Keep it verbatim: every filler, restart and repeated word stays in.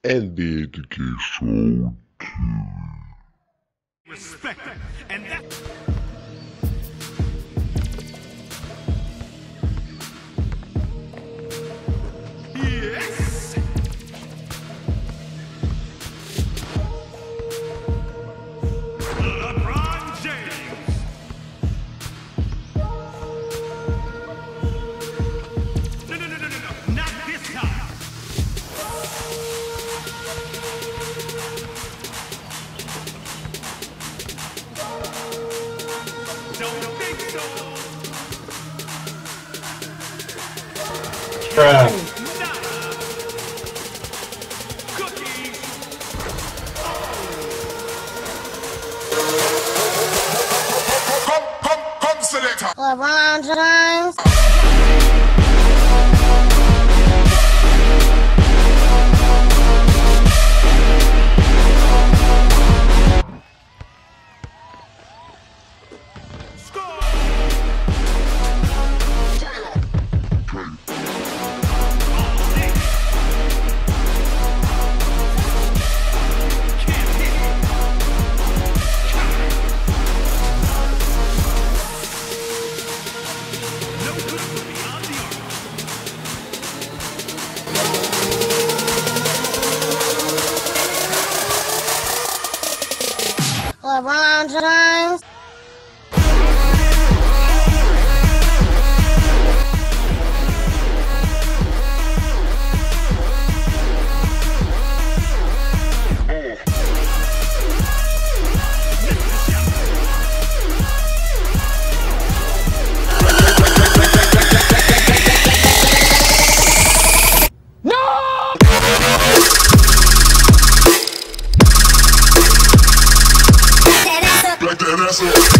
N B A two K Show. Respect them, and that. Yes. LeBron James. No, no, no, no, no, no, not this time. Don't think so. Bruh. LeBron James. LeBron James. Like that asshole.